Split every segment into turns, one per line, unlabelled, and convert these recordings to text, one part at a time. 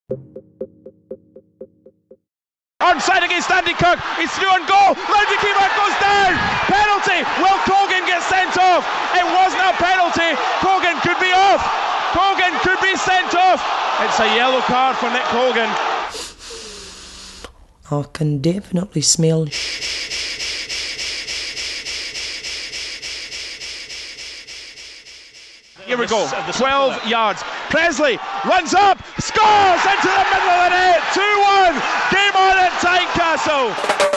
Onside against Andy Kirk, he's through on goal, Round the keeper goes down, penalty, will Cogan get sent off? It wasn't a penalty, Cogan could be off, Cogan could be sent off, it's a yellow card for Nick Cogan.
I can definitely smell
Here we go, 12 yards. Presley runs up, scores into the middle of the net. 2-1, game on at Tynecastle.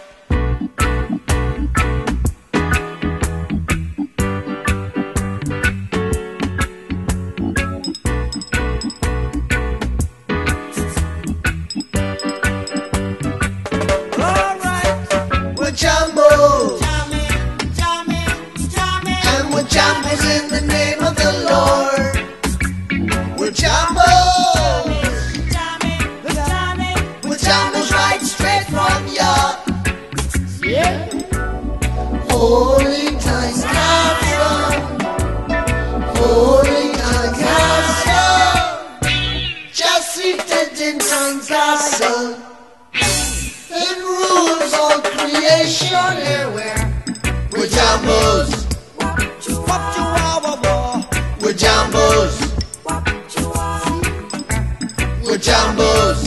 Alright, we're Jumbo. And we're Jumbos in the name of the Lord. We're Jumbos. We're Jumbos right straight from your Holy Tynecastle. Holy Tynecastle. Just seated in Tynecastle. It rules all creation everywhere. We're Jumbos. We're Jumbos. We're Jumbos.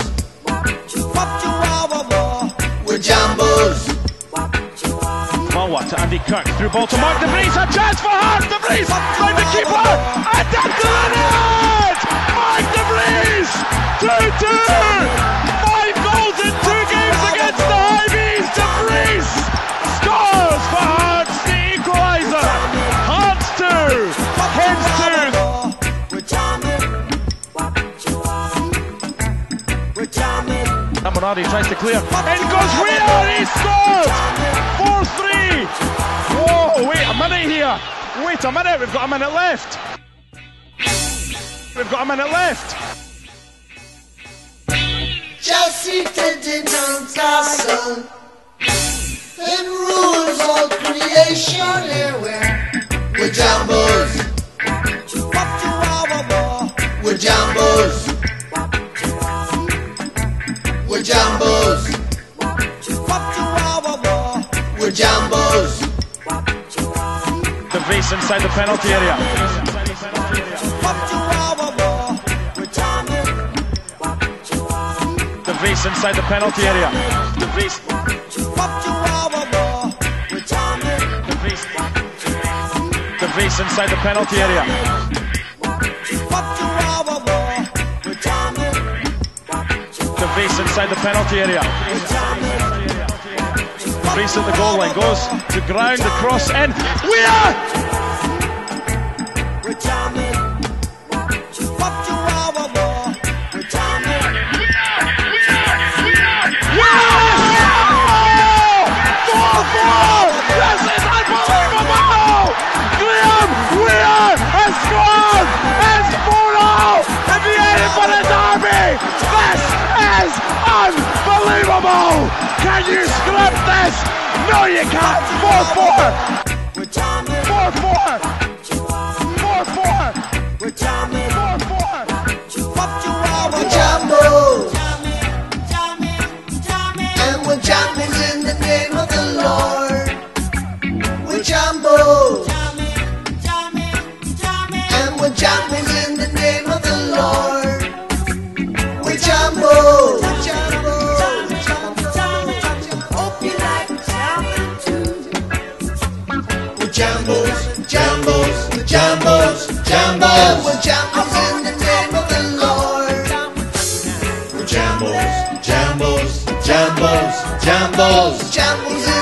We're Jumbos.
Malwa to Andy Kirk, through ball to Mark De Vries, a chance for Hart, De Vries, round the keeper, and down to the net! Mark De Vries, 2-2! 5 goals in 2 games against the Hibs, De Vries scores for Hearts, the equaliser. Hearts 2, Hibs 2. Camaradi tries to clear, in goes Weir, he scores! 4-3! Whoa, wait a minute here! Wait a minute, we've got a minute left! We've got a minute left!
Just seated in Tynecastle. It rules all creation everywhere. We're Jumbos. We're Jumbos. We're Jumbos. We're Jumbos.
De Vries inside the penalty area. De Vries inside the penalty area. De Vries. De Vries inside the penalty area. De Vries inside the penalty area. De Vries at the goal line, goes to ground, the cross in. Weir! Unbelievable! Can you script this? No, you can't. 4-4. 4-4. 4-4.
We're Jumbos. And we're Jumbos in the name of the Lord. We're Jumbos. And we're Jumbos in the name of the Lord. We're Jumbos. Jumbos, Jumbos, Jumbos, Jumbos. We're Jumbos in the name of the Lord. We're Jumbos, Jumbos, Jumbos, Jumbos. Jumbos